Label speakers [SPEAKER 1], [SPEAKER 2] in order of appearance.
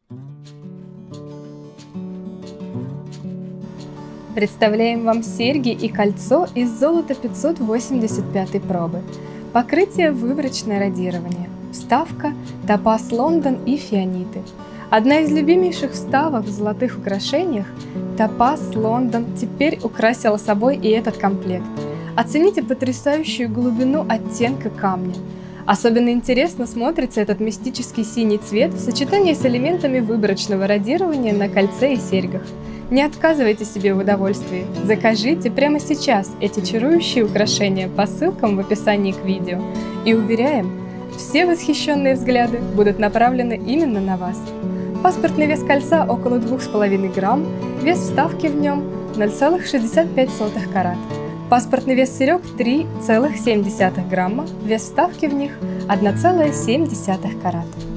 [SPEAKER 1] Представляем вам серьги и кольцо из золота 585 пробы. Покрытие выборочное радирование. Вставка топаз Лондон и фианиты. Одна из любимейших вставок в золотых украшениях, топаз Лондон, теперь украсила собой и этот комплект. Оцените потрясающую глубину оттенка камня. Особенно интересно смотрится этот мистический синий цвет в сочетании с элементами выборочного радирования на кольце и серьгах. Не отказывайте себе в удовольствии, закажите прямо сейчас эти чарующие украшения по ссылкам в описании к видео. И уверяем, все восхищенные взгляды будут направлены именно на вас. Паспортный вес кольца около 2,5 грамм, вес вставки в нем 0,65 карат. Паспортный вес серег 3,7 грамма, вес вставки в них 1,7 карат.